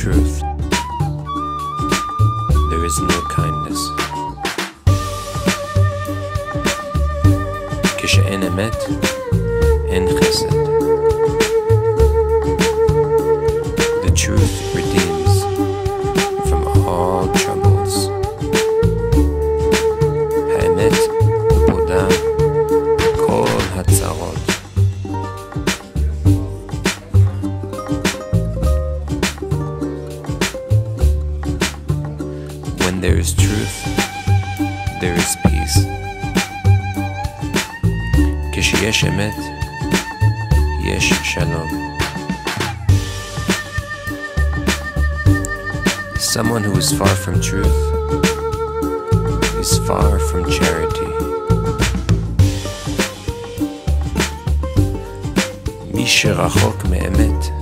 truth, there is no kindness. כשאין אמת, אין חסד. The truth redeems from all troubles. האמת פודה כל הצרות. When there is truth, there is peace. כשיש אמת, יש שלום. Someone who is far from truth is far from charity. מי שרחוק מאמת